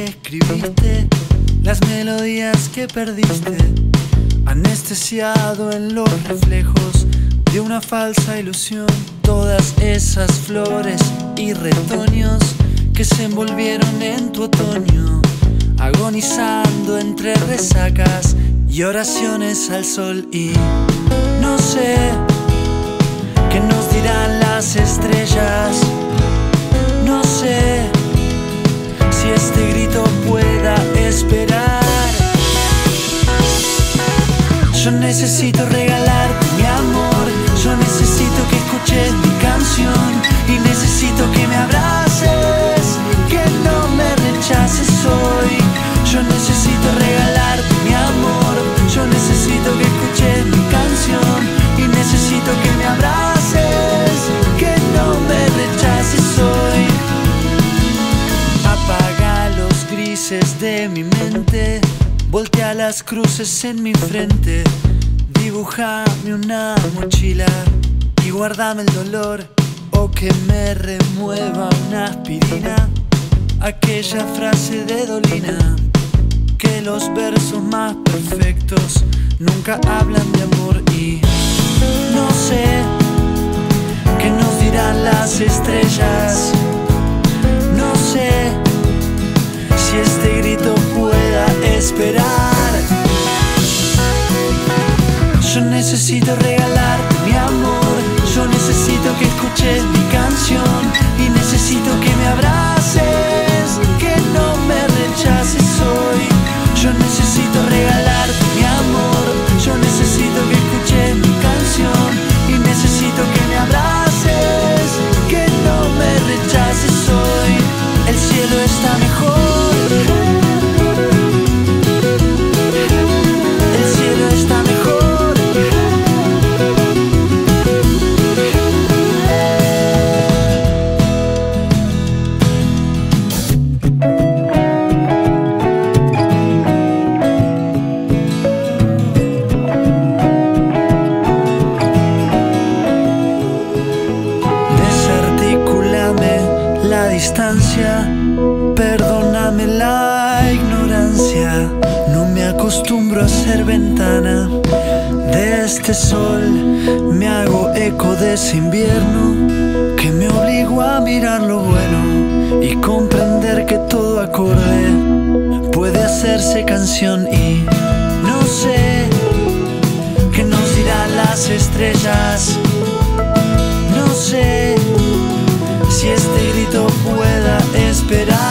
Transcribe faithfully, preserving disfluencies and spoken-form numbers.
que escribiste, las melodías que perdiste, anestesiado en los reflejos de una falsa ilusión. Todas esas flores y retoños que se envolvieron en tu otoño, agonizando entre resacas y oraciones al sol. Y no sé qué nos dirán las estrellas, no sé si este grito pueda esperar. Yo necesito regalarte mi amor, yo necesito que escuches mi canción y necesito que me abraces, que no me rechaces hoy. Yo necesito regalarte mi amor, yo necesito que escuches mi canción y necesito que me abraces, que no me rechaces hoy. Apaga los grises de mi mente, voltea las cruces en mi frente, dibújame una mochila y guárdame el dolor, o que me remueva una aspirina, aquella frase de Dolina, que los versos más perfectos nunca hablan de amor. Y no sé qué nos dirán las estrellas, no sé si este grito pueda esperar. Yo necesito regalarte mi amor, yo necesito que escuches mi canción y necesito que me abraces, que no me rechaces hoy. Yo necesito regalarte mi amor, yo necesito que escuches mi canción y necesito que me abraces, que no me rechaces hoy. El cielo está mejor, el cielo está mejor. Distancia, perdóname la ignorancia, no me acostumbro a ser ventana de este sol, me hago eco de ese invierno que me obligó a mirar lo bueno y comprender que todo acorde puede hacerse canción. Y no sé qué nos dirán las estrellas, no sé si este grito pueda esperar.